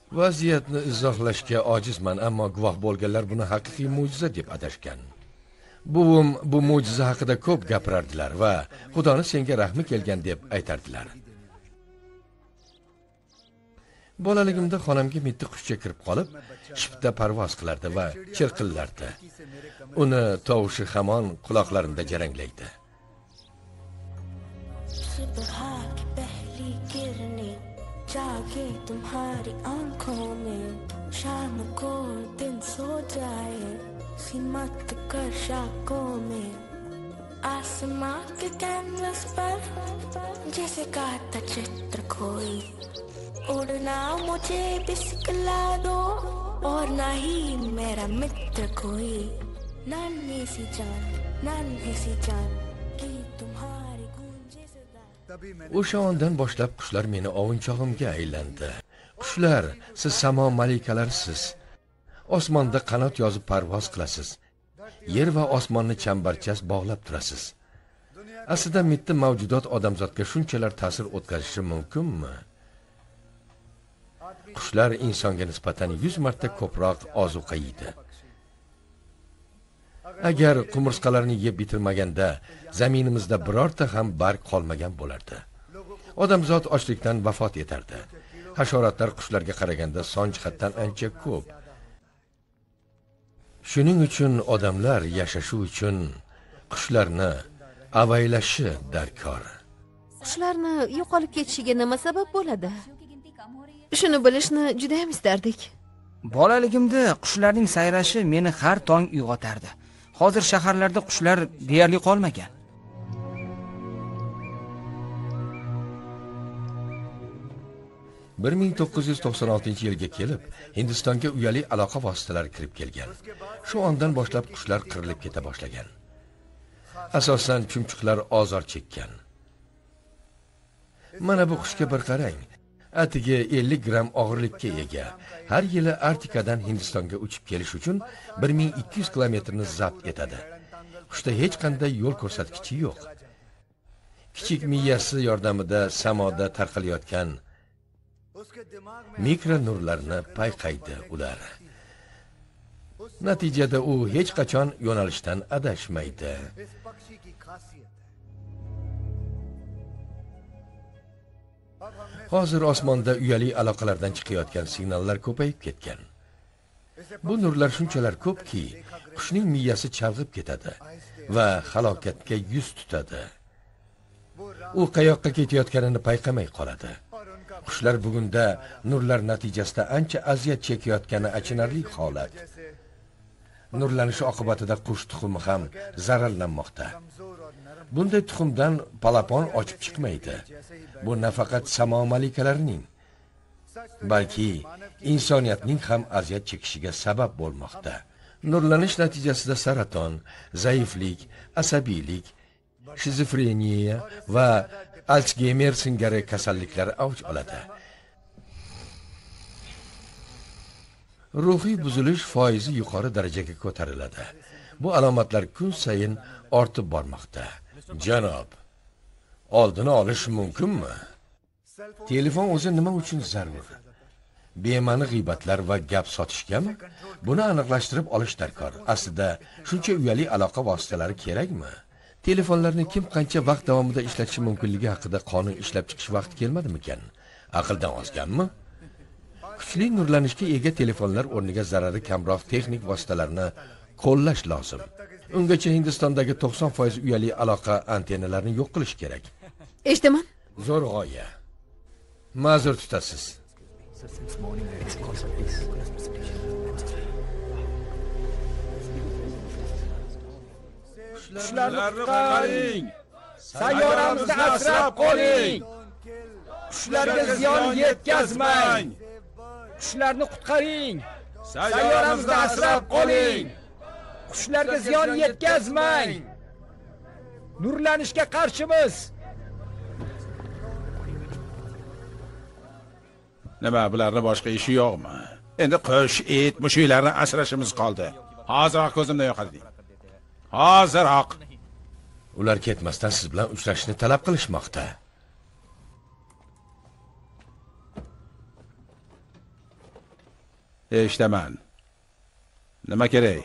Vaziyatni izohlashga ojizman, ammo guvoh bo'lganlar buni haqiqiy mo'jiza deb atashgan. Buvim bu mo'jiza haqida ko'p gapirardilar va Xudoni senga rahmi kelgan deb aytardilar. Bolaligimda xonamga mitti qushcha kirib qolib, shipda parvoz qilardi va chirqillardi. Uni tovushi hamon quloqlarimda jaranglaydi. जागे तुम्हारी आंखों में शाम को दिन सो जाए हिम्मत कर शाकों में आसमां के कैनवस पर जैसे काता चित्र कोई उड़ना मुझे भी सिखला दो और ना ही मेरा मित्र कोई नन्ही सी जान की तुम्हारी गूंजे सदा O'sha ondan boshlab qushlar meni ovunchog'imga aylandi. Qushlar, siz samo malikalarisiz. Osmonda qanot yozib parvoz qilasiz. Yer va osmonni chambarchas bog'lab turasiz. Aslida mitti mavjudot odamzodga shunchalar ta'sir o'tkazishi mumkinmi? Qushlar insonga nisbatan 100 marta ko'proq ozuqa yeydi. Agar qumursqalarni yeb bitirmaganda zaminimizda birorta ham barg qolmagan bo'lardi. Odamzod ochlikdan vafot etardi. Hasharotlar qushlarga qaraganda son jihatdan ancha ko'p. Shuning uchun odamlar yashashi uchun qushlarni avaylashi darkor. Qushlarni yo'qolib ketishiga nima sabab bo'ladi? Shuni bilishni juda ham istardik. Bolaligimda qushlarning sayrashi meni har tong uyg'otardi. Hozir shaharlarda qushlar deyarli qolmagan. Bir 1996-yilga kelib, Hindistonga uyali aloqa vositalari kirib kelgan. Shu ondan boshlab qushlar qirilib keta boshlagan. Asosan chumchuqlar ozor chekkan. Mana bu qushga bir qarang. Atigi 50 gram og'irlikka ega. Har yili Arktikadan Hindistonga uchib kelish uchun 1200 kilometrni zabt etadi. Qushda hech qanday yo'l ko'rsatkichi yo'q. Kichik miyasi yordamida samoda tarqalayotgan mikro nurlarni payqaydi ular. Natijada u hech qachon yo'nalishdan adashmaydi. Hozir osmonda uyali aloqalardan chiqayotgan signallar ko'payib ketgan. Bu nurlar shunchalar ko'pki, qushning miyasi chalg'ib ketadi va halokatga yuz tutadi. U qayoqqa ketayotganini payqamay qoladi. Qushlar bugunda nurlar natijasida ancha aziyat chekayotgani achinarli holat. Nurlanish oqibatida qush tuxumi ham zararlanmoqda. Bunday tuxumdan palapon ochib chiqmaydi. Bu nafaqat samo malikalarining, balki insoniyatning ham aziyat chekishiga sabab bo'lmoqda. Nurlanish natijasida saraton, zaiflik, asabiylik, shizofreniya va Alzheimer singari kasalliklar avj oladi. Ruhiy buzilish foizi yuqori darajaga ko'tariladi. Bu alomatlar kun sayin ortib bormoqda. Janob, oldini olish mumkinmi? Telefon o'zi nima uchun zarur? Bema'ni g'iybatlar va gap sotishgami? Buni aniqlashtirib olish darkor. Aslida shuncha uyali aloqa vositalari kerakmi? Telefonlarni kim qancha vaqt davomida ishlatishi mumkinligi haqida qonun ishlab chiqish vaqti kelmadimikan? Aqldan ozganmi? Kuchli nurlanishga ega telefonlar o'rniga zarari kamroq texnik vositalarni qo'llash lozim. Ungacha Hindistondagi 90% uyali aloqa antennalarini yo'q qilish kerak. Eshitaman. Zo'r g'oya. Ma'zur tutasiz. Qushlarni qutqaring. Sayyoramizni asrab qoling. Qushlarga ziyon yetkazmang. Qushlarni qutqaring. Sayyoramizni asrab qoling. Qushlarga ziyon yetkazmang. Nurlanishga qarshimiz. Nima, bularning boshqa ishi yo'qmi? Endi qush, it, mushuklarni asrashimiz qoldi. Hoziroq ko'zimdan yo'qoting. Hoziroq. Ular ketmasdan siz bilan uchrashishni talab qilishmoqda. Eshitaman. Nima kerak?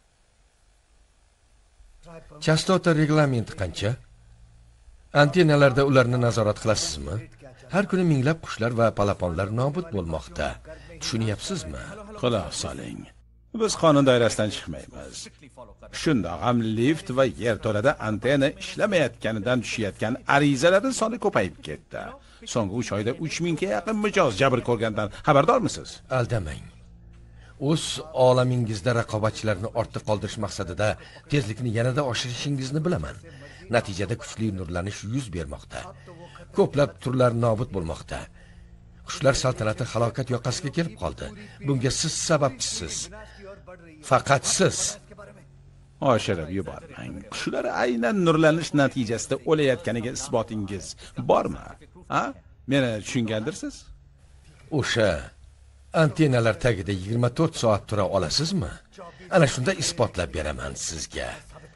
Chastota reglamenti qancha? Antenalarda ularni nazorat qilasizmi? Har kuni minglab qushlar va palaponlar nobud bo'lmoqda. Tushunyapsizmi? Quloq soling. Biz qonun doirasidan chiqmaymiz. Shundoq ham lift va yerto'lada antena ishlamayotganidan tushayotgan arizalarning soni ko'payib ketdi. So'nggi 3 oyda 3000 ga yaqin mijoz jabr ko'rgandan xabardormisiz? Aldamang. O'z olamingizda raqobatchilarni ortda qoldirish maqsadida tezlikni yanada oshirishingizni bilaman. Natijada kuchli nurlanish yuz bermoqda. Ko'plab turlar nobud bo'lmoqda. Qushlar saltanati halokat yoqasiga kelib qoldi. Bunga siz sababchisiz. Faqat siz. Oshirib yubormang. Qushlar aynan nurlanish natijasida o'layotganiga isbotingiz bormi? Ha? Meni tushungandirsiz? O'sha antenalar tagida 24 soat tura olasizmi? Ana shunda isbotlab beraman sizga.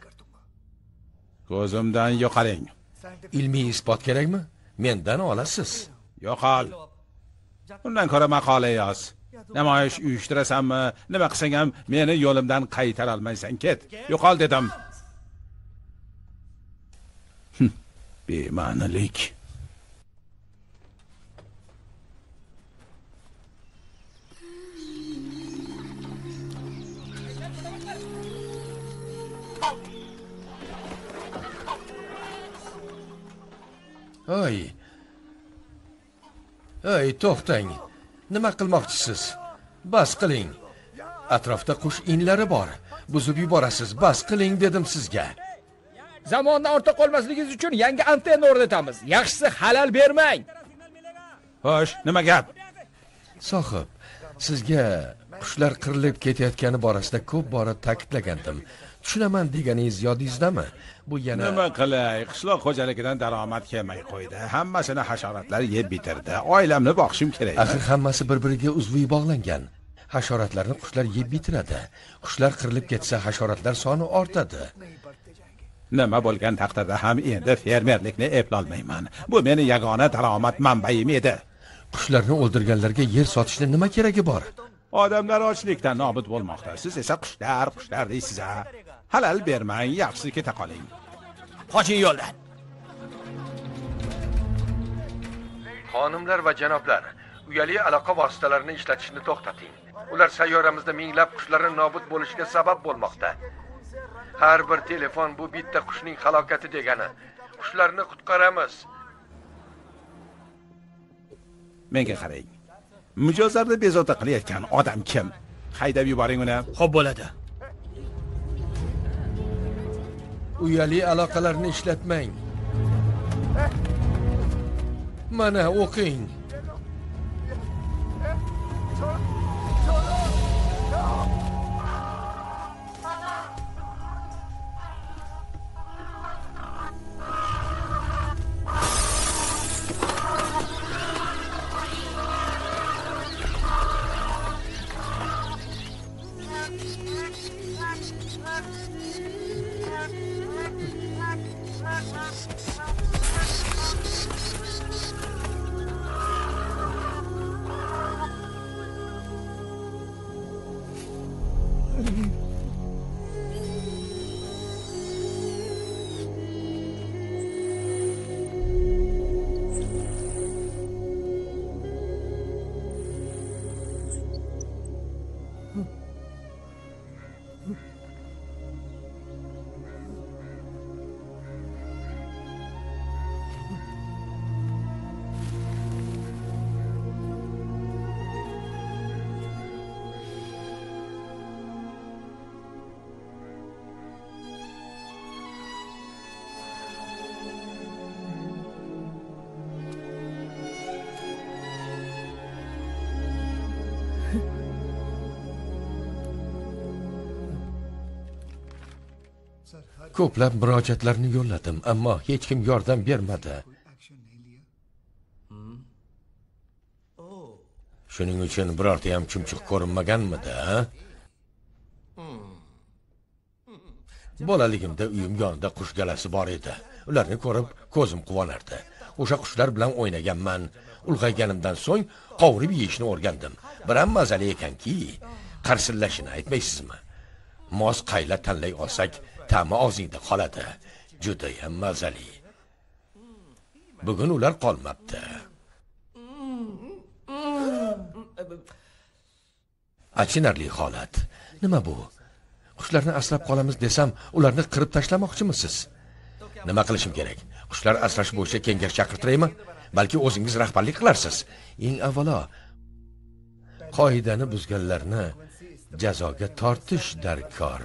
Ko'zimdan yo'qoling. Ilmiy isbot kerakmi? Mendan olasiz. Yo'qol. Undan ko'ra maqola yoz. Namoyish uyushtirasanmi, nima qilsang ham meni yo'limdan qaytara olmaysan, ket. Yo'qol dedim. Bema'nilik. Ey, to'xtang. Nima qilmoqchisiz? Bas qiling. Atrofda qush inlari bor. Buzib yuborasiz. Bas qiling dedim sizga. Zamondan ortda qolmasligingiz uchun yangi antena o'rnatamiz. Yaxshisi halal bermang. Xo'sh, nima gap? Sohib, sizga qushlar qirilib ketayotgani borasida ko'p bora ta'kidlagandim. Tushunaman deganingiz yodingizdami? Bu yana Nima qilay? Qishloq xo'jaligidan daromad kelmay qo'ydi. Hammasini hasharotlar yeb bitirdi. Oilamni boqishim kerak. Axir hammasi bir-biriga uzviy bog'langan. Hasharotlarni qushlar yeb bitiradi. Qushlar qirilib ketsa, hasharotlar soni ortadi. Nima bo'lgan taqdirda ham endi fermerlikni eplolmayman. Bu meni yagona daromad manbaim edi. Qushlarni o'ldirganlarga yer sotishni nima keragi bor? Odamlar ochlikdan nobud bo'lmoqda. Siz esa qushlar deysiz ha. Halal bermang, yaxshisi keta qoling. Qoching yo'ldan. Xonimlar va janoblar, uyali aloqa vositalarini ishlatishni to'xtating. Ular sayyoramizda minglab qushlarning nobud bo'lishiga sabab bo'lmoqda. Har bir telefon bu bitta qushning halokati degani. Qushlarni qutqaramiz. Menga qarang. Mijozlarni bezovta qilayotgan odam kim? Haydab yuboring uni. Xo'p bo'ladi. Uyali aloqalarni ishlatmang. Mana o'qing. Ko'plab murojaatlarni yo'lladim, ammo hech kim yordam bermadi. Shuning uchun birorta ham chumchuq ko'rinmaganmidi, ha? Bolaligimda uyim yonida qush galasi bor edi. Ularni ko'rib ko'zim quvonardi. O'sha qushlar bilan o'ynaganman. Ulg'ayganimdan so'ng qovurib yeyishni o'rgandim. Biram mazali ekanki, qarsillashini aytmaysizmi? Mos qayla tanlay olsak, ta'mi og'zingda qoladi. Juda ham mazali. Bugun ular qolmabdi. Achinarli holat. Nima bu? Qushlarni asrab qolamiz desam, ularni qirib tashlamoqchimisiz? Nima qilishim kerak? Qushlar asrash bo'yicha kengash chaqirtiraymi? Balki o'zingiz rahbarlik qilarsiz. Eng avvalo qoidani buzganlarni jazoga tortish darkor.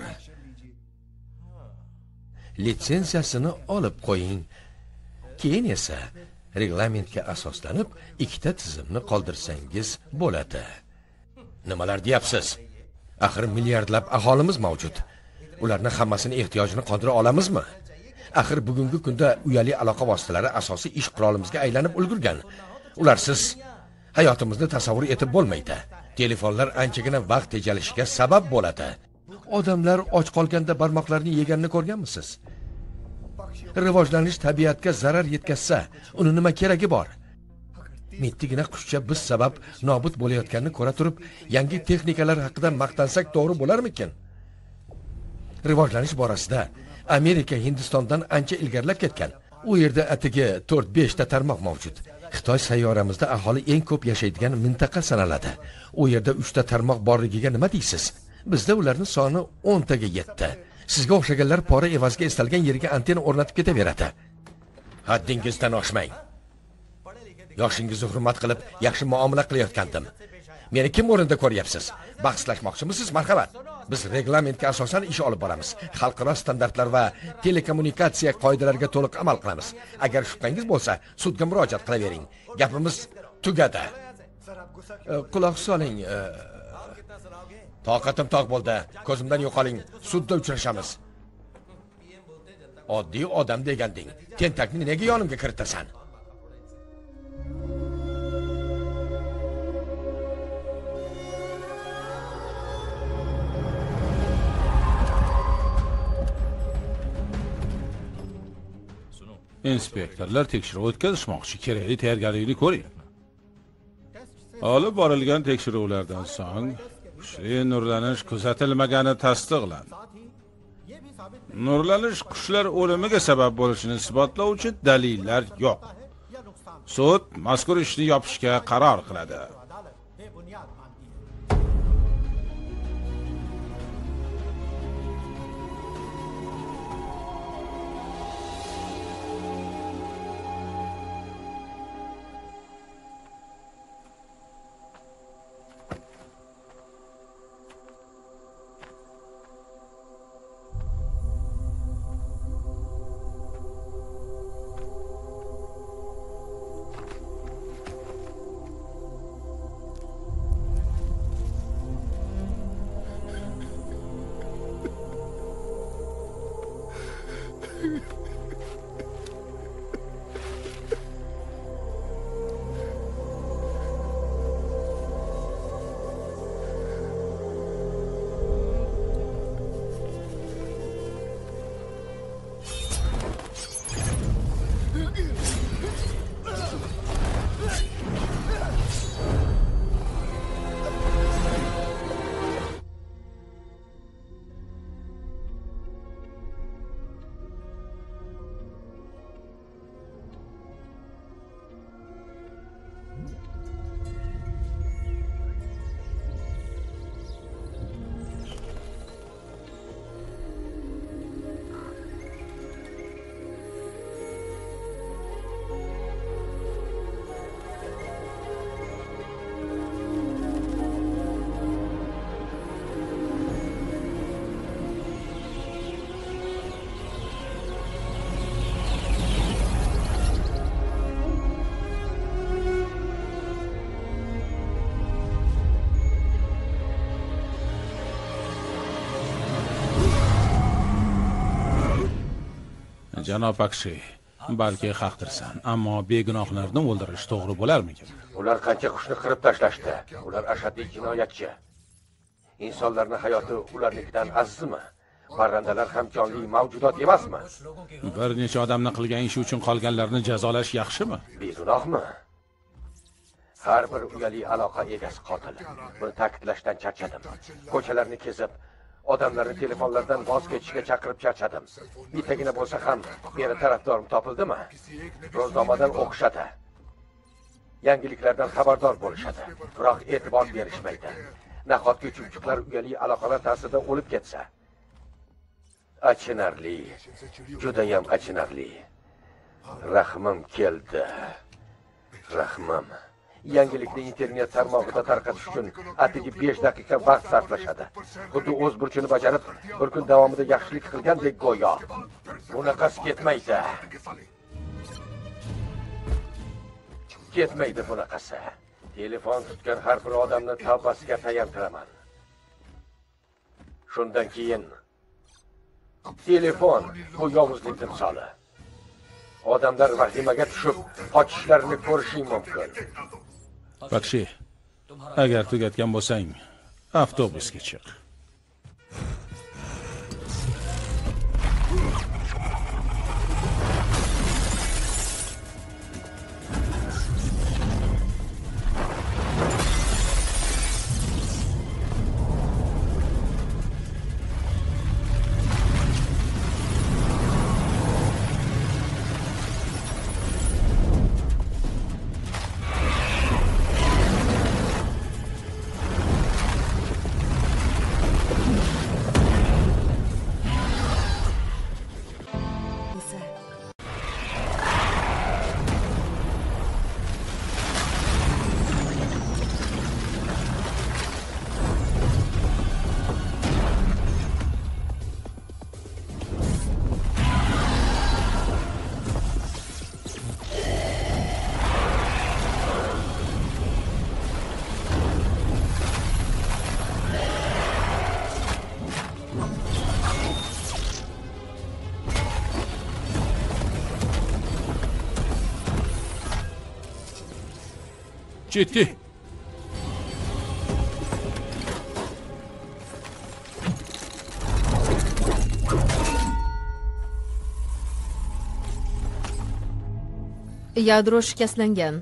Litsenziyasini olib qo'ying. Keyin esa reglamentga asoslanib ikkita tizimni qoldirsangiz bo'ladi. Nimalar deyapsiz? Axir milliardlab aholimiz mavjud. Ularni hammasini ehtiyojini qondira olamizmi? Axir bugungi kunda uyali aloqa vositalari asosiy ish qurolimizga aylanib ulgurgan. Ularsiz hayotimizni tasavvur etib bo'lmaydi. Telefonlar anchagina vaqt tejalishiga sabab bo'ladi. Odamlar och qolganda barmoqlarini yeganini ko'rganmisiz? Rivojlanish tabiatga zarar yetkazsa, uni nima keragi bor? Mittigina qushcha biz sabab nobud bo'layotganini ko'ra turib, yangi texnikalar haqida maqtansak to'g'ri bo'larmikin? Rivojlanish borasida Amerika Hindistondan ancha ilgarilab ketgan. U yerda atigi 4-5 ta tarmoq mavjud. Xitoy sayyoramizda aholi eng ko'p yashaydigan mintaqa sanaladi. U yerda 3 ta tarmoq borligiga nima deysiz? Bizda ularning soni 10 taga yetdi. Sizga o'xshaganlar pora evaziga istalgan yerga antenna o'rnatib ketaveradi. Haddingizdan oshmang. Yoshingizni hurmat qilib, yaxshi muomala qilayotgandim. Meni kim o'rinda ko'ryapsiz? Bahslashmoqchimisiz? Marhamat. Biz reglamentga asosan ish olib boramiz. Xalqaro standartlar va telekommunikatsiya qoidalariga to'liq amal qilamiz. Agar shubhangiz bo'lsa, sudga murojaat qilavering. Gapimiz tugadi. Quloq soling. Toqatim toq bo'ldi. Ko'zimdan yo'qoling. Sudda uchrashamiz. Oddiy odam deganding. Tentakni nega yonimga kiritasan? Inspektorlar tekshiruv o'tkazishmoqchi, kerakli tayyorgarlikni ko'ring. Olib borilgan tekshiruvlardan so'ng kuchli nurlanish kuzatilmagani tasdiqlandi. Nurlanish qushlar o'limiga sabab bo'lishini isbotlovchi dalillar yo'q. Sud mazkur ishni yopishga qaror qiladi. Janob Akshi, balki haqdirsan, ammo begunohlarni o'ldirish to'g'ri bo'larmikin? Ular qancha qushni qirib tashlashdi. Ular ashaddiy jinoyatchi. Insonlarning hayoti ularnikidan azizmi? Parrandalar ham jonli mavjudot emasmi? Bir necha odamni qilgan ishi uchun qolganlarni jazolash yaxshimi? Begunohmi? Har bir uyali aloqa egasi qotil. Buni ta'kidlashdan charchadim. Ko'chalarni kezib, odamlarni telefonlardan voz kechishga chaqirib charchadim. Bittagina bo'lsa ham meni tarafdorim topildimi? Ro'znomadan o'qishadi. Yangiliklardan xabardor bo'lishadi. Biroq e'tibor berishmaydi. Nahotki chumchuqlar uyali aloqalar ta'sirida o'lib ketsa? Achinarli. Judayam achinarli. Rahmim keldi. Rahmim. Yangilikni internet tarmog'ida tarqatish uchun atigi 5 daqiqa vaqt sarflashadi. Xuddi o'z burchini bajarib, bir kun davomida yaxshilik qilgandek go'yo. Bunaqasi ketmaydi. Ketmaydi bunaqasi. Telefon tutgan har bir odamni tavbasiga tayyortiraman. Shundan keyin telefon bu yovuzlik timsoli. Odamlar vahimaga tushib, qochishlarini ko'rishing mumkin. Bakshi, agar tugatgan bo'lsang, avtobusga chiq. Ciddi. Yadro shikastlangan.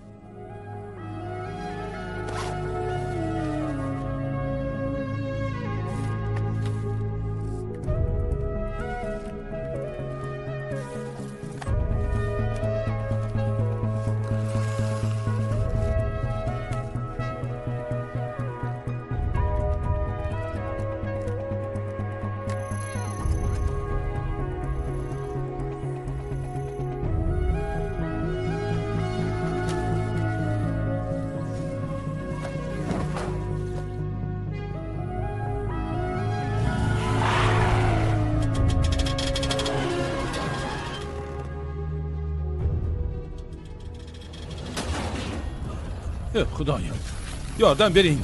Xudoyim, yordam bering.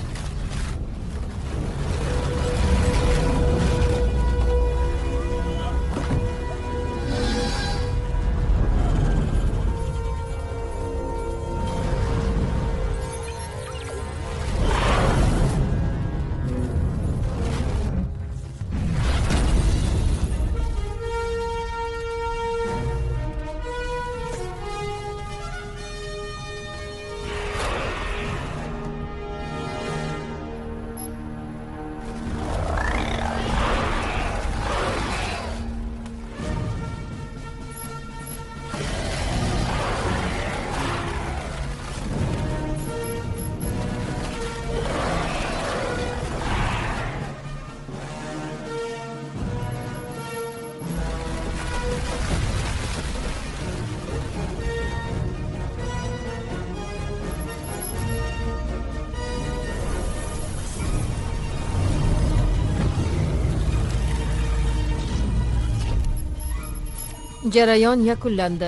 Jarayon yakunlandi.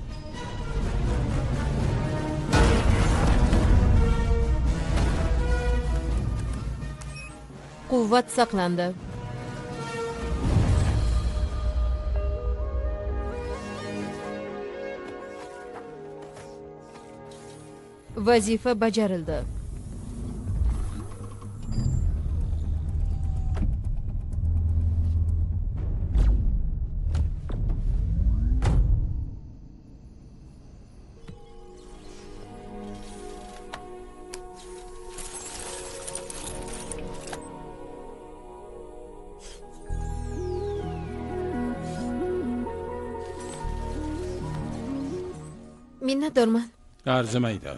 Quvvat saqlandi. Vazifa bajarildi. Minnatdorman. Arzimaydi.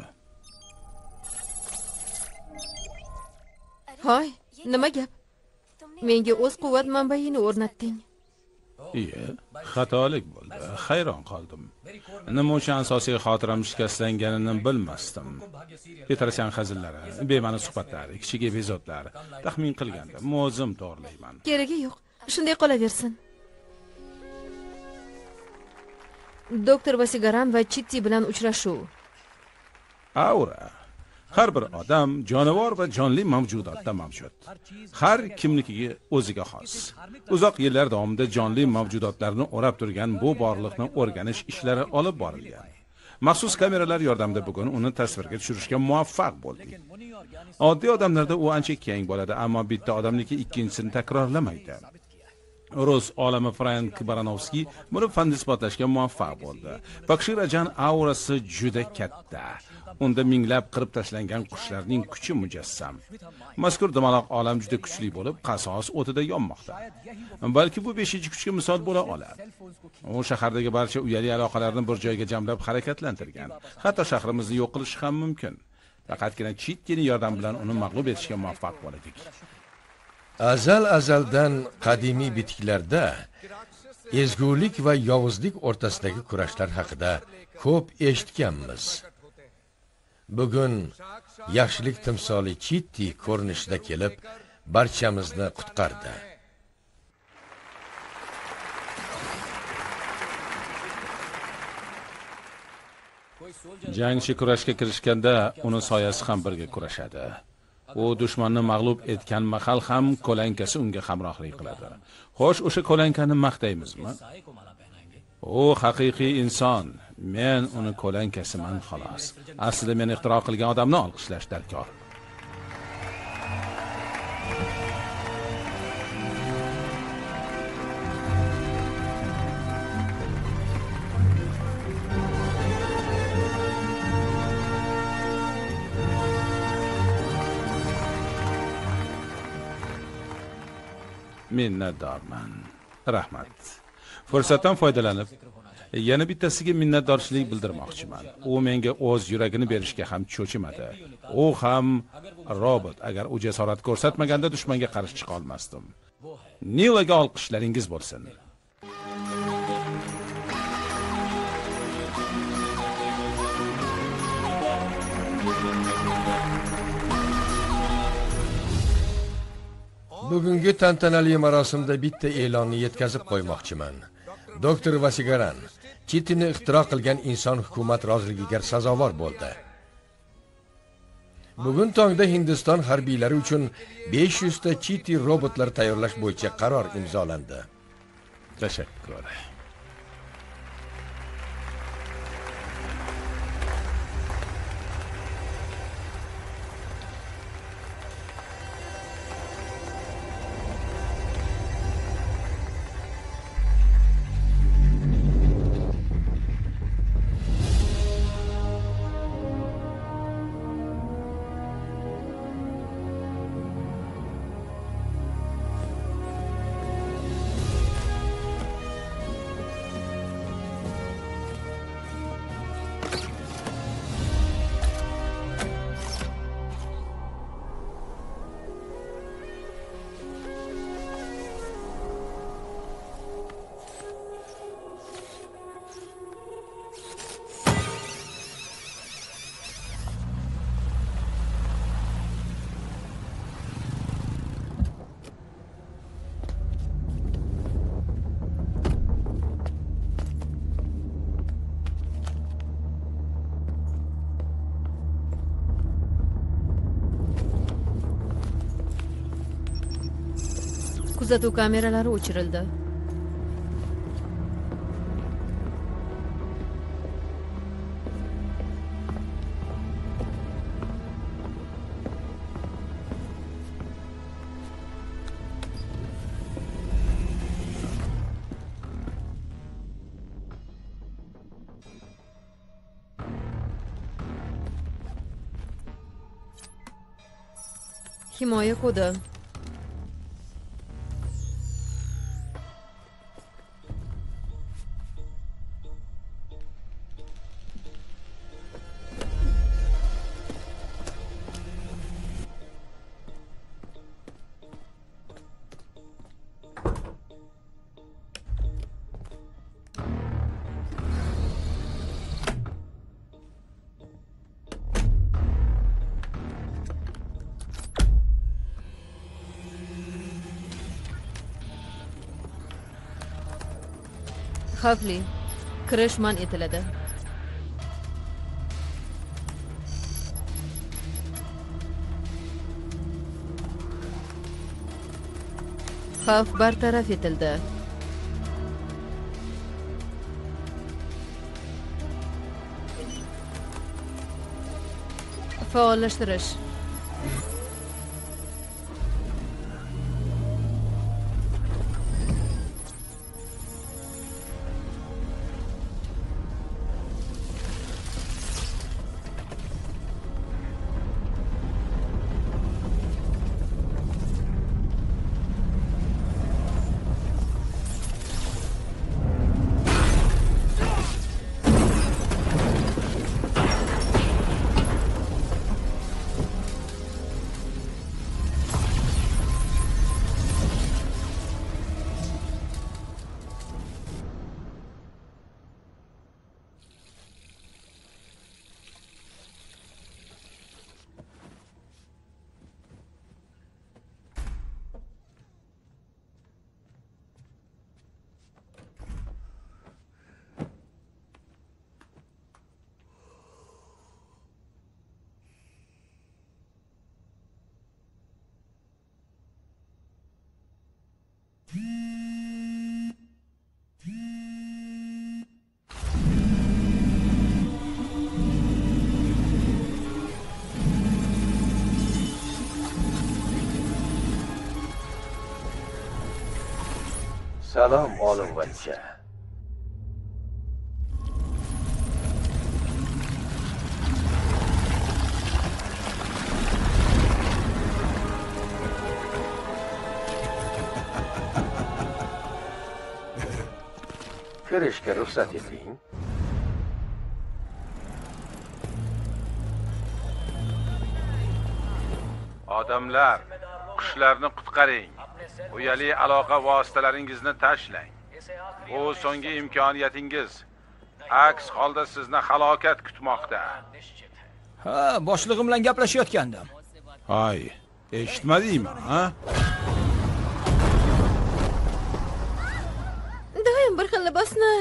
Hoy, nima gap? Menga o'z quvvat manbayini o'rnatding. Iye, xatolik bo'ldi. Hayron qoldim. Nima uchun asosiy xotiram shikastlanganini bilmasdim. Petrosyan hazillari, bema'ni suhbatlar, kichik epizodlar taxmin qilganda o'zim to'g'rilayman. Keragi yo'q. Shunday qolaversin. Doktor Vasigaran va Chitti bilan uchrashuv. Aura. Har bir odam jonivor va jonli mavjudotda mavjud. Har kimnikiga o'ziga xos. Uzoq yillar davomida jonli mavjudotlarni o'rab turgan bu borliqni o'rganish ishlari olib borilgan. Maxsus kameralar yordamida bugun uni tasvirga tushirishga muvaffaq bo'ldik. Oddiy odamlarda u ancha keng bo'ladi, ammo bitta odamniki ikkinchisini takrorlamaydi. Rus olami Frank Baranovskiy buni fan isbotlashga muvaffaq bo'ldi. Pakshirajan aurasi juda katta. Unda minglab qirib tashlangan qushlarning kuchi mujassam. Mazkur dumaloq olam juda kuchli bo'lib, qasos o'tida yonmoqda. Balki bu 5-kuchga misol bo'la oladi. U shahardagi barcha uyali aloqalarni bir joyga jamlab harakatlantirgan. Hatto shahrimizni yo'q qilish ham mumkin. Faqatgina Chittining yordami bilan uni mag'lub etishga muvaffaq bo'ldik. Azaldan qadimiy bitiklarda ezgulik va yovuzlik o'rtasidagi kurashlar haqida ko'p eshitganmiz. Bugun yaxshilik timsoli Chitti ko'rinishida kelib, barchamizni qutqardi. Jangchi kurashga kirishganda uni soyasi ham birga kurashadi. U dushmanni mag'lub etgan mahal ham kolankasi unga hamrohlik qiladi. Xo'sh, o'sha kolankani maqtaymizmi? U haqiqiy inson. Men uni kolankasiman xolos. Aslida men ixtiro qilgan odamni olqishlash darkor. Minnatdorman. Rahmat. Fursatdan foydalanib yana bittasiga minnatdorchilik bildirmoqchiman. U menga o'z yuragini berishga ham cho'chimadi. U ham robot. Agar u jasorat ko'rsatmaganda dushmanga qarshi chiqa olmasdim. Nilaga olqishlaringiz bo'lsin. Bugungi tantanali marosimda bitta e'lonni yetkazib qo'ymoqchiman. Doktor Vasigaran Chittini ixtiro qilgan inson hukumat roziligiga sazovor bo'ldi. Bugun tongda Hindiston harbiylari uchun 500 ta Chitti robotlar tayyorlash bo'yicha qaror imzolandi. Tashakkur. Kuzatuv kameralari o'chirildi. Himoya kodi. Xavfli. Kirish man etiladi. Xavf bartaraf etildi. Faollashtirish. Salom olimvachcha. Kirishga ruxsat eting. Odamlar, qushlarni qutqaring. Uyali aloqa vositalaringizni tashlang. Bu so'nggi imkoniyatingiz. Aks holda sizni halokat kutmoqda. Ha, boshlig'im bilan gaplashayotgandim. Hay, eshitmadingmi, ha? Doim bir xil libosni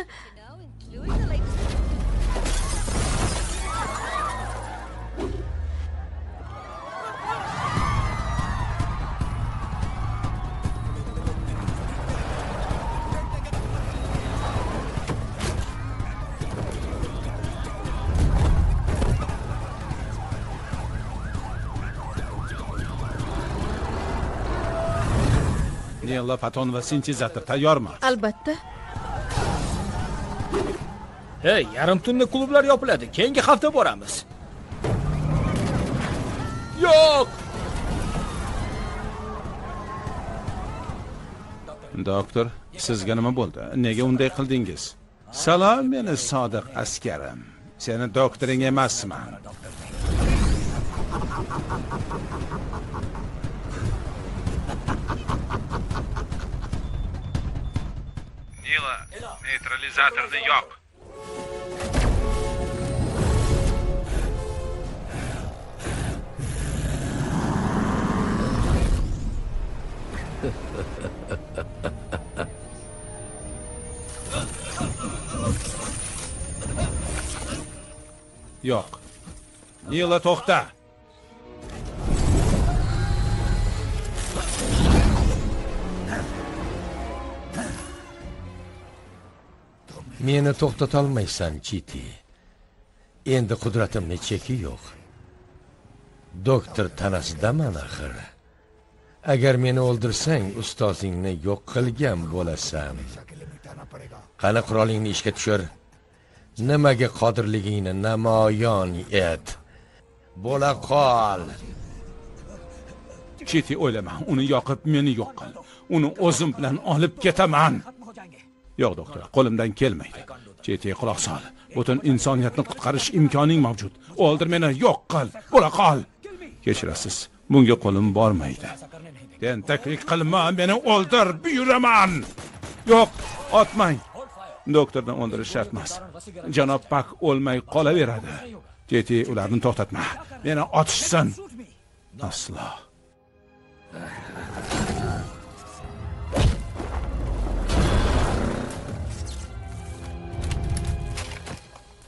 Nilla, Faton va Sinchizator tayyormi? albatta. Hey, yarim tunda klublar yopiladi. Keyingi hafta boramiz. Yo'q! Doktor, sizga nima bo'ldi? Nega unday qildingiz? Salom, meni sodiq askarim. Seni doktoring emasman. Nila, neytralizatorni yoq. Yo'q. Nila, to'xta. Meni to'xtatolmaysan, Chiti. Endi qudratimning cheki yo'q. Doktor tanasidaman axir. Agar meni o'ldirsang, ustozingni yo'q qilgan bo'lasan. Qani qurolingni ishga tushir. Nimaga qodirligingni namoyon et. Bo'la qol. Chiti, o'ylama, uni yoqib meni yo'q qil. Uni o'zim bilan olib ketaman. Yo'q, doktor, qo'limdan kelmaydi. Chiti, quloq sol. Butun insoniyatni qutqarish imkoning mavjud. O'ldir meni, yo'q qil. Bo'la qol. Kechirasiz, bunga qo'lim bormaydi. Tentaklik qilma, meni o'ldir, buyuraman. Yo'q, otmang. Doktorni o'ldirish shart emas. Janob Pak o'lmay qolaveradi. Chiti, ularni to'xtatma. Meni otishsin. Aslo.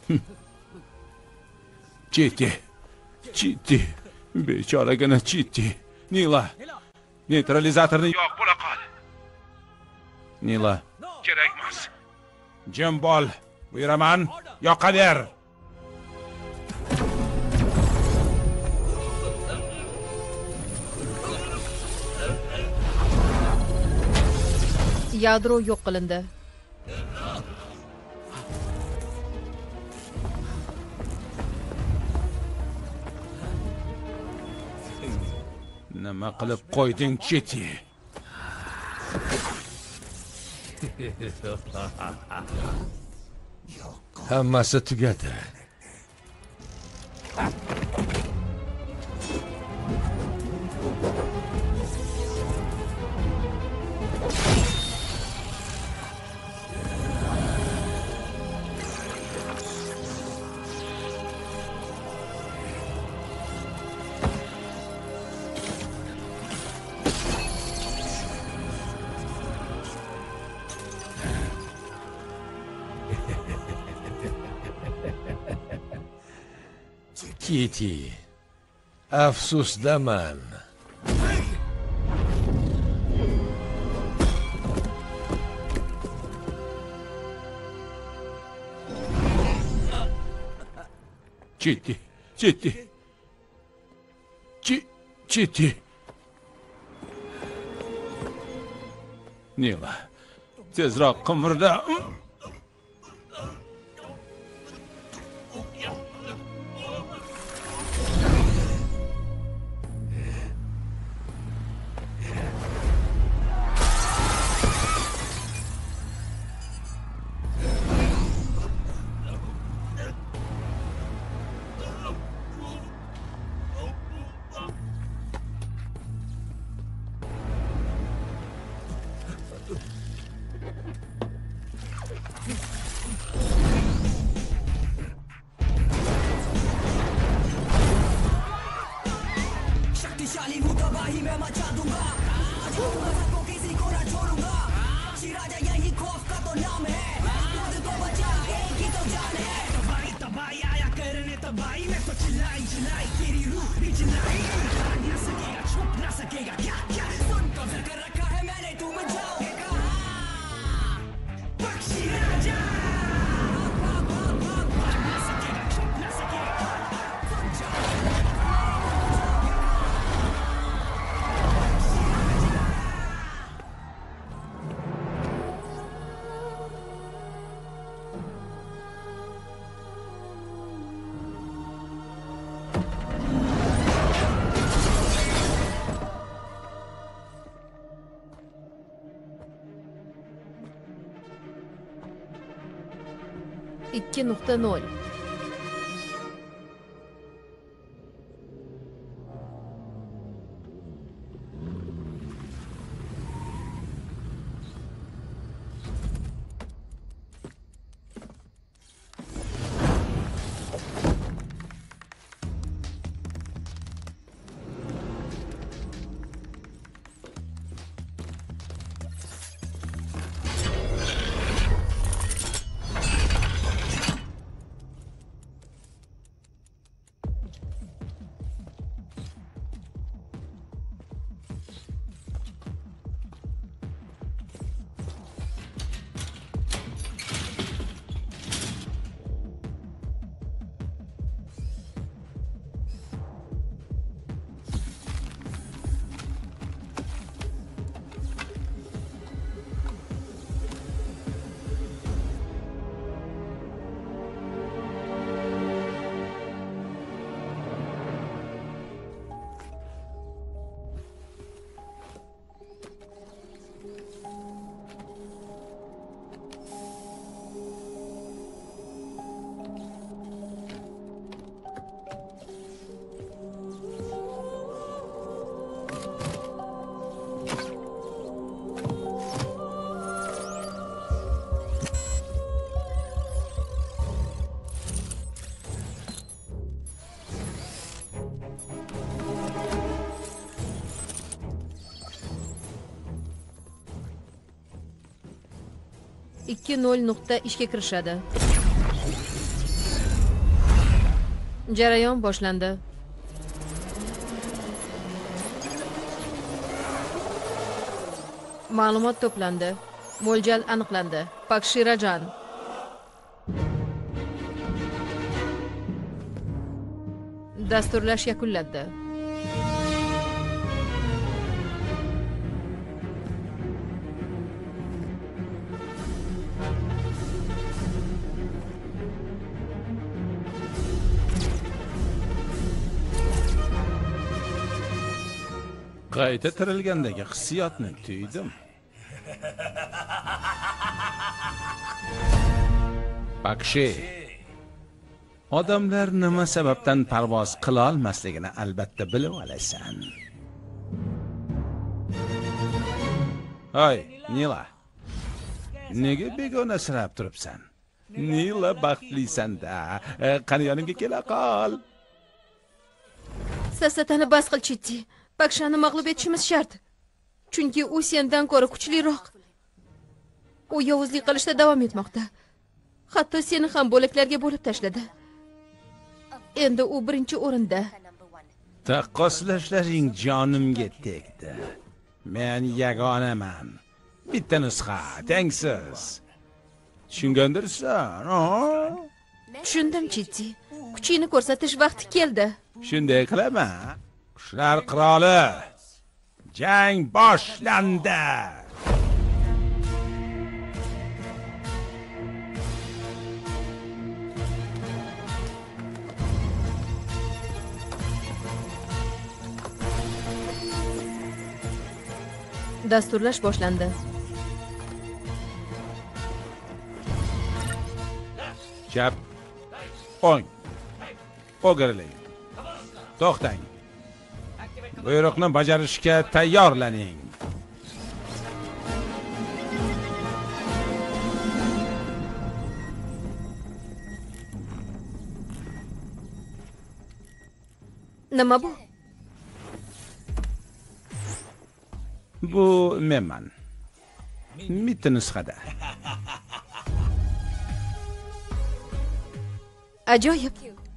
Ciddi. Bechoragina ciddi. Nila, neutralizatorni yo'q bo'la qol. Nila, kerak emas. Jim bo'l. Buyuraman, yoqaver. Yadro yo'q qilindi. Nima qilib qo'yding, Chiti? Hammasi tugadi. Kiti, afsusdaman. Chiti. Nila, tezroq qimirda. İki nokta nol. İki nol nokta işga kirishadi. Jarayon boshlandi. Ma'lumot to'plandi. Mo'ljal aniqlandi. Pakshirajan. Dasturlash yakunlandi. Qayta tirilgandagi hissiyotni tuydim. Bakshi, odamlar nima sababdan parvoz qila olmasligini albatta bilib olasan. Hoy, Nila. Nega begonasirab turibsan? Nila baxtlisan-da. Qani yonimga kela qol. Sasatani bas qil, Chitti. Pakshani mag'lub etishimiz shart. Chunki u sendan ko'ra kuchliroq. U yovuzlik qilishda davom etmoqda. Hatto seni ham bo'laklarga bo'lib tashladi. Endi u birinchi o'rinda. Taqqoslashlaring jonimga tegdi. Men yagonaman. Bitta nusxa, tengsiz. Tushungandirsan, Tushundim, Chitti. Kuchingni ko'rsatish vaqti keldi. Shunday qilaman. Qushlar qiroli. Jang boshlandi. Dasturlash boshlandi. Chap. O'ng. O'giriling. To'xtang. Buyruqni bajarishga tayyorlaning. Nima bu? Bu menman. Bitta nusxada. Ajoyib.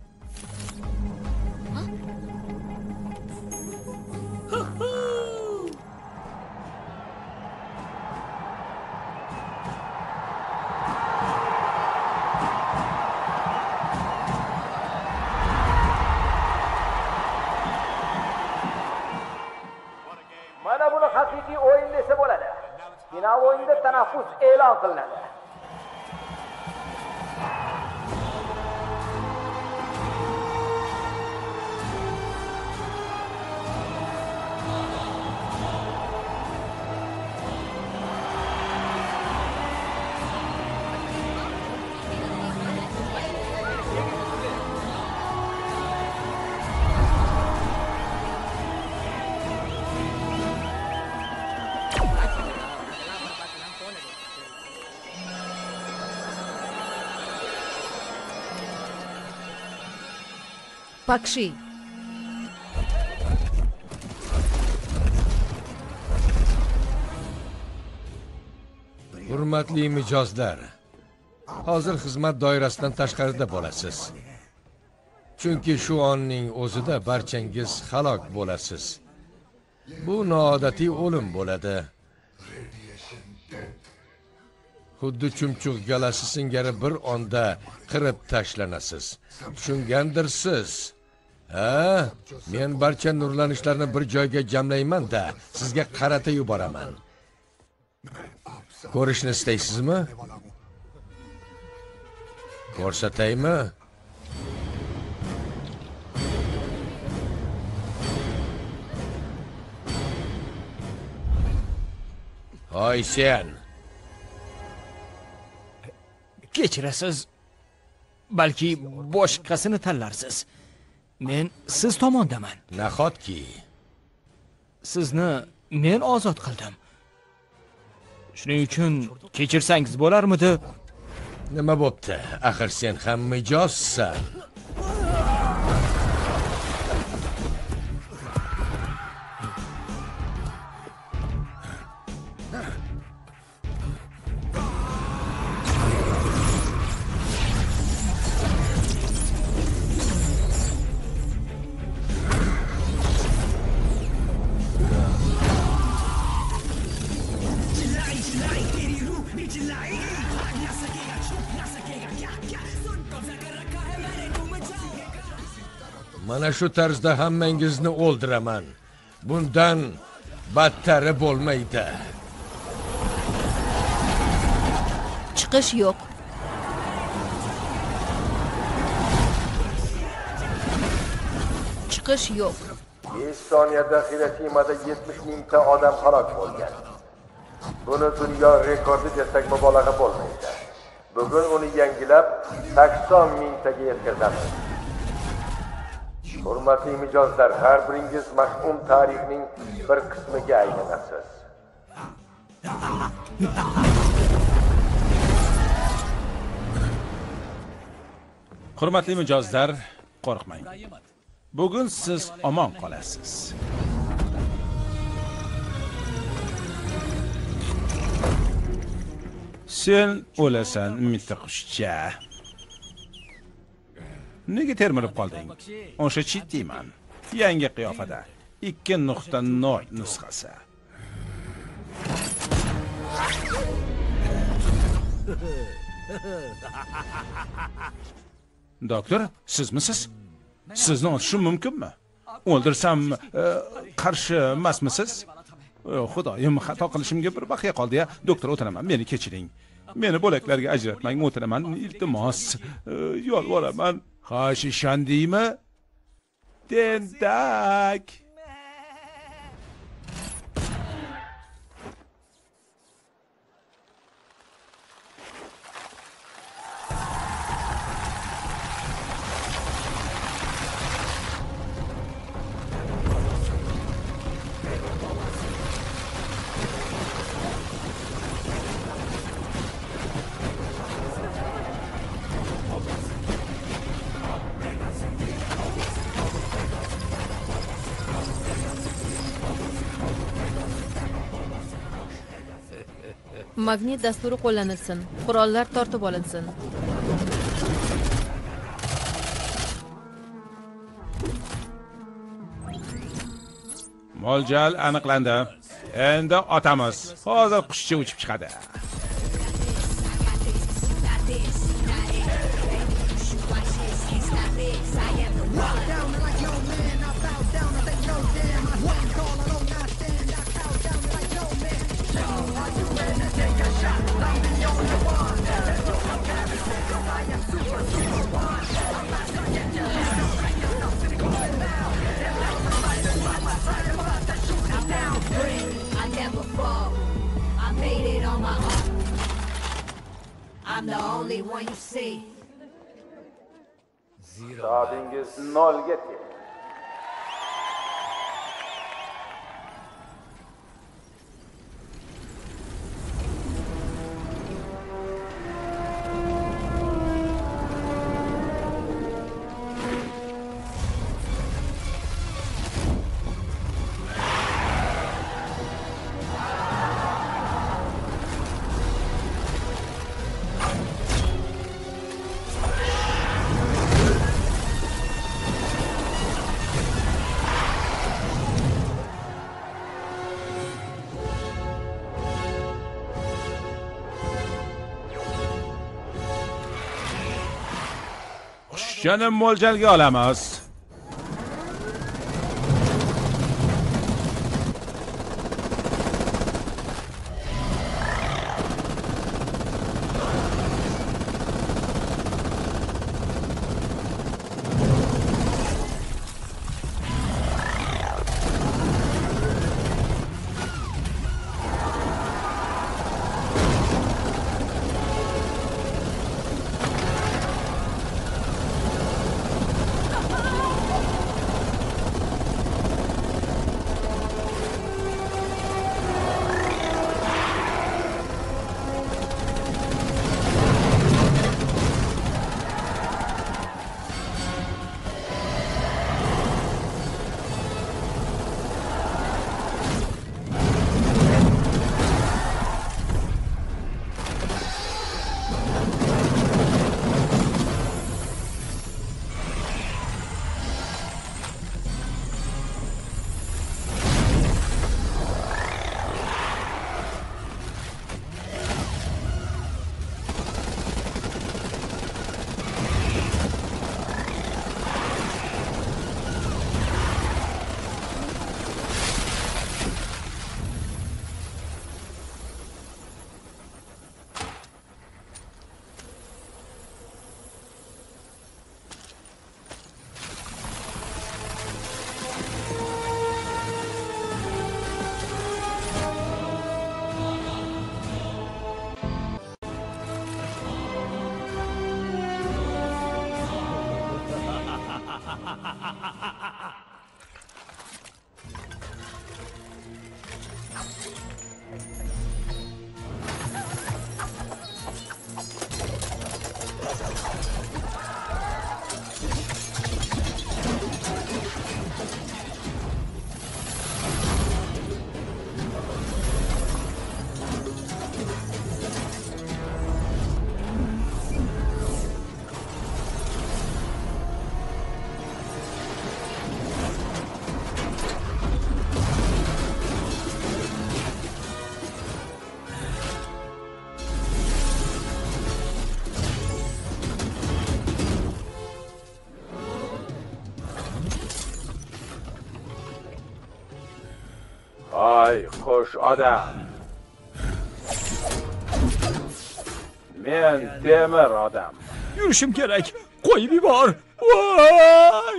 Mana buni haqiqiy o'yin desa bo'ladi. Final o'yinda tanaffus e'lon qilinadi. Pakshi. Hurmatli mijozlar, hozir xizmat doirasidan tashqarida bo'lasiz. Chunki shu onning o'zida barchangiz halok bo'lasiz. Bu noodatiy o'lim bo'ladi. Xuddi chumchuq galasi singari bir onda qirib tashlanasiz. Tushungandirsiz? Ha? Men barcha nurlanishlarni bir joyga jamlayman-da, sizga qarata yuboraman. Ko'rishni istaysizmi? Ko'rsataymi? Hoy sen. Kechirasiz. Balki boshqasini tanlarsiz. Men siz tomondaman. Nahotki Sizni men ozod qildim. Shuning uchun kechirsangiz bo'larmidi? nima bo'pti? Axir sen ham mijozsan. Mana shu tarzda hammangizni o'ldiraman. Bundan battari bo'lmaydi. Chiqish yo'q. Chiqish yo'q. 5 soniyada Hiroshimada 70 mingta odam halok bo'lgan. Buni dunyo rekordi desak mubolag'a bo'lmaydi. Bugun uni yangilab 80 mingtaga yetkazamiz. Hurmatli mijozlar, har biringiz mash'um tarixning bir qismiga aylanasiz. Hurmatli mijozlar, qo'rqmang. Bugun siz omon qolasiz. Sen o'lasan, mitti qushcha. Nega termirib qolding? O'sha chitdiyman. Yangi qiyofada 2.0 nusxasi. Doktor, sizmisiz? Sizni otishim mumkinmi? O'ldirsam qarshi emasmisiz? Xudoyim, xato qilishimga bir baqiya qoldi-ya. Doktor, o'tiraman, meni kechiring. Meni bo'laklarga ajratmang, o'tiraman, iltimos. Yolvoraman. Xo'sh, ishondingmi? Tentak. Magnit dasturi qo'llanilsin. Qurollar tortib olinsin. Mo'ljal aniqlandi. Endi otamiz. Hozir qushcha uchib chiqadi. I'm the only one you see. Hisobingiz 0 ga teng. Qushchani mo'ljalga olamiz. Voy, qo'sh odam. Men temir odam. Yurishim kerak. Qo'yib yubor. Voy!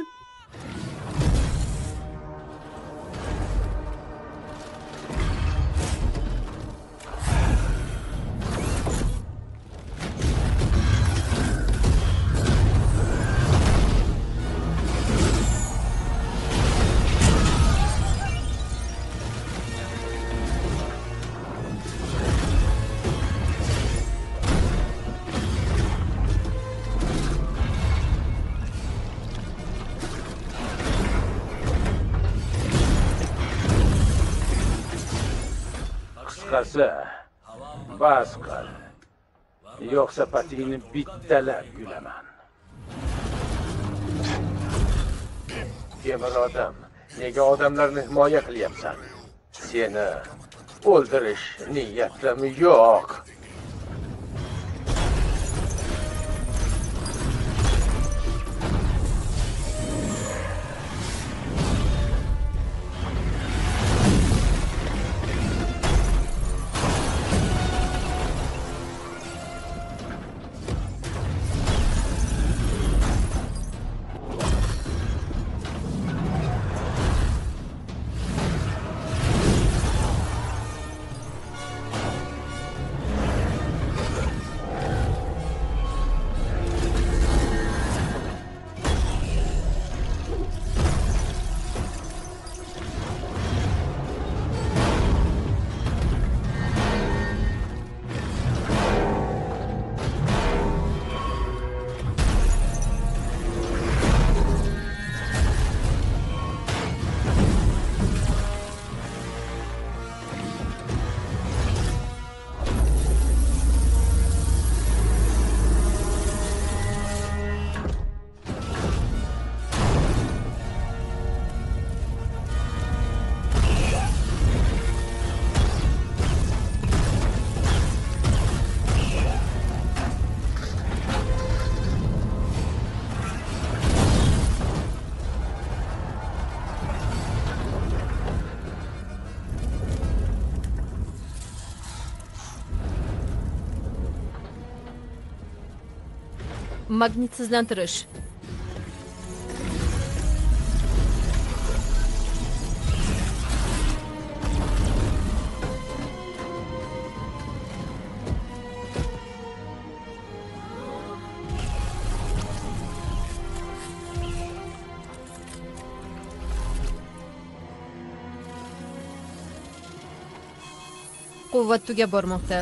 Qisqasi, bas qil. Yo'qsa patingni bittalab yulaman. Temir odam, nega odamlarni himoya qilyapsan? Seni o'ldirish niyatim yo'q. Magnitsizlantirish. Quvvat tugab bormoqda.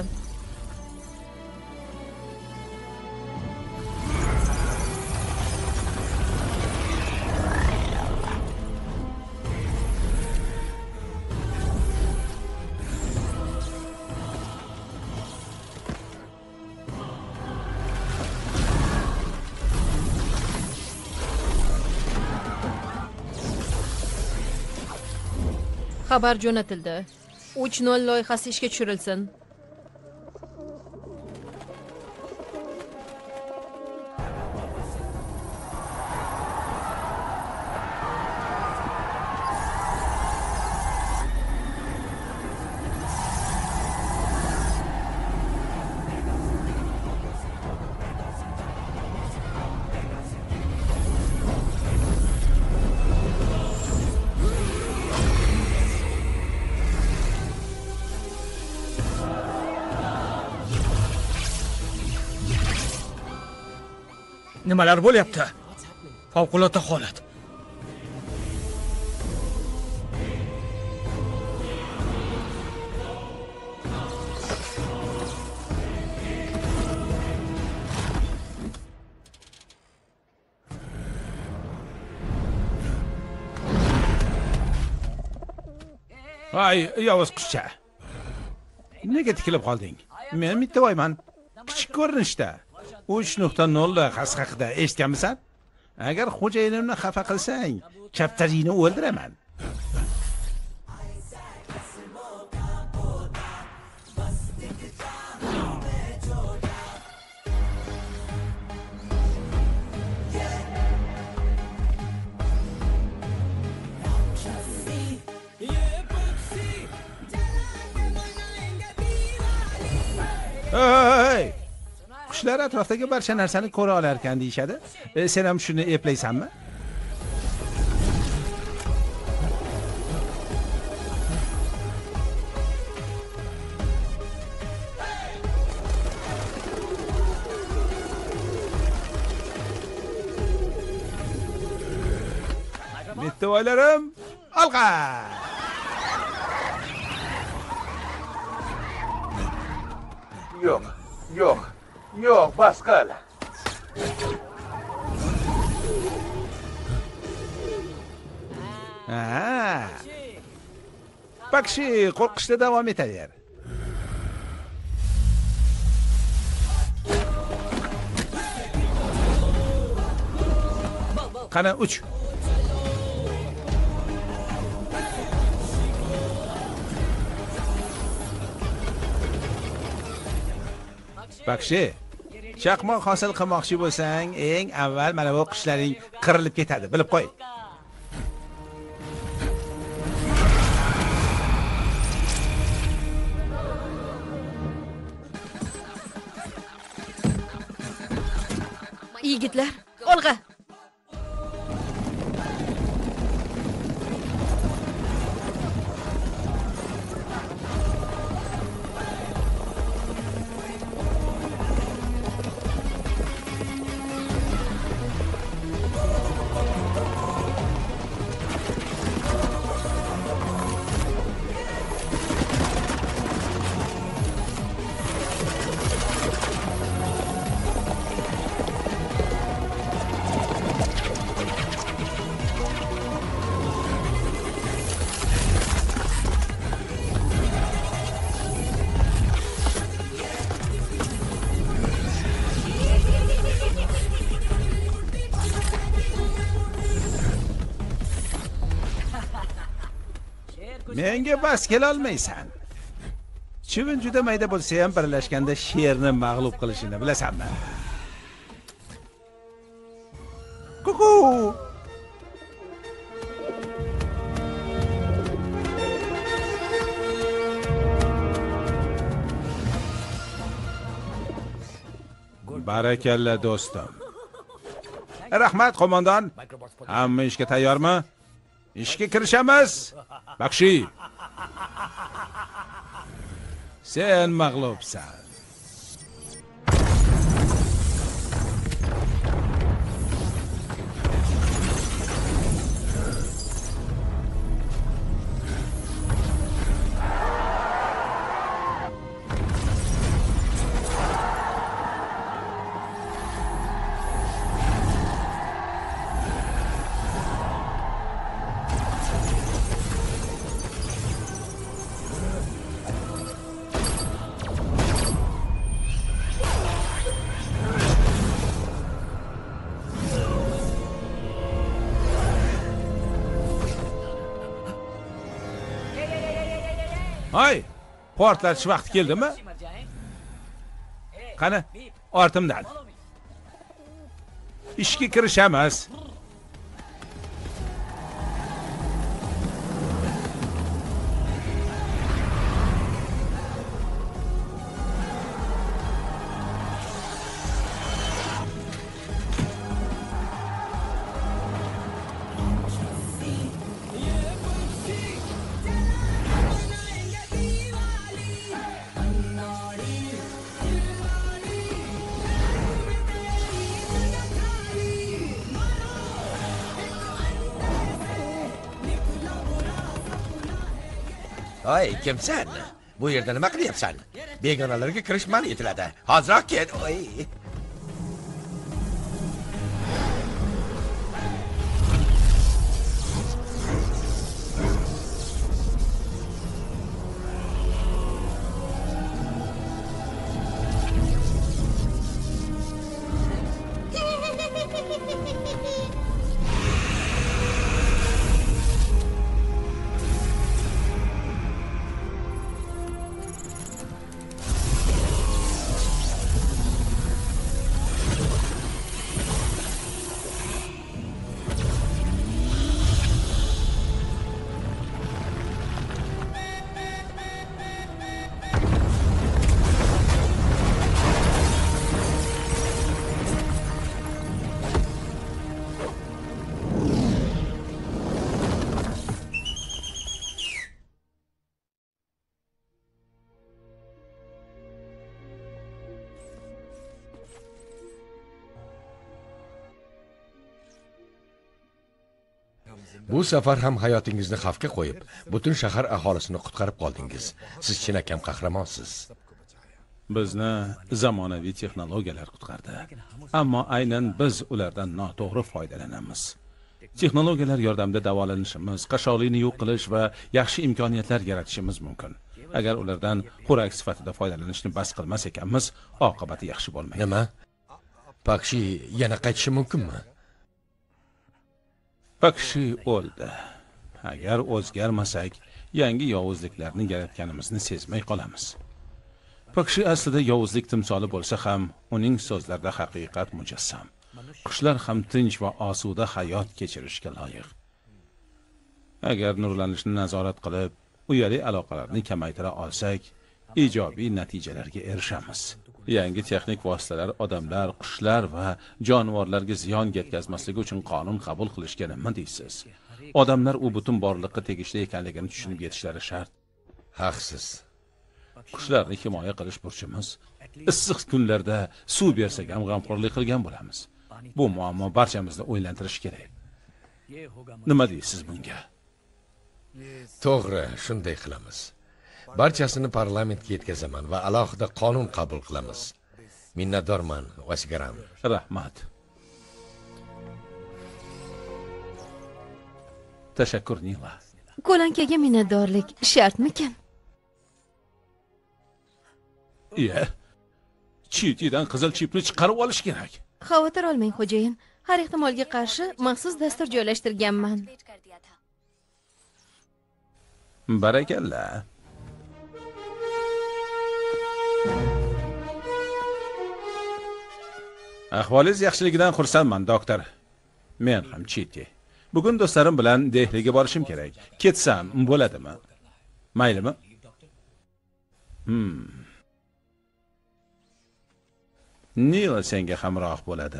Xabar jo'natildi. 3.0 loyihasi ishga tushirilsin. Nimalar bo'lyapti? Favqulodda holat. Voy, yovuz qushcha. Nega tikilib qolding? Men mittavoyman. Kichik ko'rinishda. 3.0 loyihasi haqida eshitganmisan? Agar xo'jayinimni xafa qilsang, chaptagingni o'ldiraman. qushlar atrofdagi barcha narsani ko'ra olar ekan deyshadi. Sen ham shuni eplaysanmi? Bitta o'ylarim, olqa! Yo'q, bas qil. Bakshi, qo'rqishda davom etaver. Qani uch. Bakshi, chaqmoq hosil qilmoqchi bo'lsang, eng avval mana bu qishlaring qirilib ketadi, bilib qo'y. Yigitlar, olg'a. Menga bas kela olmaysan. Chivin juda mayda bo'lsa ham birlashganda sherni mag'lub qilishini bilasanmi? Kuku! Barakalla do'stim. Rahmat qo'mondon. Hamma ishga tayyormi? İşga kirishamiz. Bakshi. Sen mag'lubsan. Hay, portlatish vaqti keldimi? Qani, ortimdan. Ishga kirishamiz. Ay, kimsan? Bu yerda nima qilyapsan? Begonalarga kirish man etiladi. Hozirroq ket. Oy. Bu safar ham hayotingizni xavfga qo'yib, butun shahar aholisini qutqarib qoldingiz. Siz chinakam qahramonsiz. Bizni zamonaviy texnologiyalar qutqardi. Ammo aynan biz ulardan noto'g'ri foydalanamiz. Texnologiyalar yordamida davolanishimiz, qashshoqlikni yo'q qilish va yaxshi imkoniyatlar yaratishimiz mumkin. Agar ulardan xo'rak sifatida foydalanishni bas qilmas ekanmiz, oqibati yaxshi bo'lmaydi. Nima? Pakshi yana qaytishi mumkinmi? Pakshi o'ldi. Agar o'zgarmasak, yangi yovuzliklarni yaratganimizni sezmay qolamiz. Pakshi aslida yovuzlik timsoli bo'lsa ham, uning so'zlarida haqiqat mujassam. Qushlar ham tinch va osuda hayot kechirishga loyiq. Agar nurlanishni nazorat qilib, uyali aloqalarni kamaytira olsak, ijobiy natijalarga erishamiz. Yangi texnik vositalar odamlar, qushlar va jonivorlarga ziyon yetkazmasligi uchun qonun qabul qilishga nima deysiz? Odamlar u butun borliqqa tegishli ekanligini tushunib yetishlari shart. Haqsiz. Qushlarni himoya qilish burchimiz. Issiq kunlarda suv bersak ham g'amxo'rlik qilgan bo'lamiz. Bu muammo barchamizni o'ylantirishi kerak. Nima deysiz bunga? To'g'ri, shunday qilamiz. Barchasini parlamentga yetkazaman va alohida qonun qabul qilamiz. Minnatdorman, Vasigaram. Rahmat. Tashakkur, Nila. Ko'lankaga minnatdorlik shartmikan? Iya. Chitidan qizil chipni chiqarib olish kerak. Xavotir olmang, xo'jayin. Har ehtimolga qarshi maxsus dastur joylashtirganman. Barakalla. Ahvolingiz yaxshiligidan xursandman, doktor. Men ham Chiti. Bugun do'stlarim bilan Dehliga borishim kerak. Ketsam bo'ladimi? Maylimi? Nila senga hamroh bo'ladi.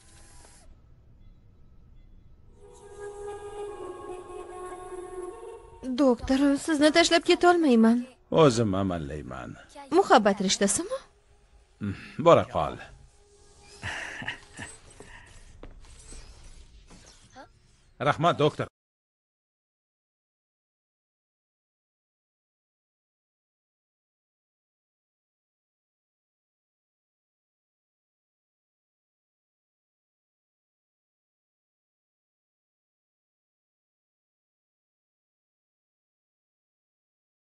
Doktor, sizni tashlab keta olmayman. O'zim amallayman. Muhabbat rishtasimi? Bora qol. Rahmat, doktor.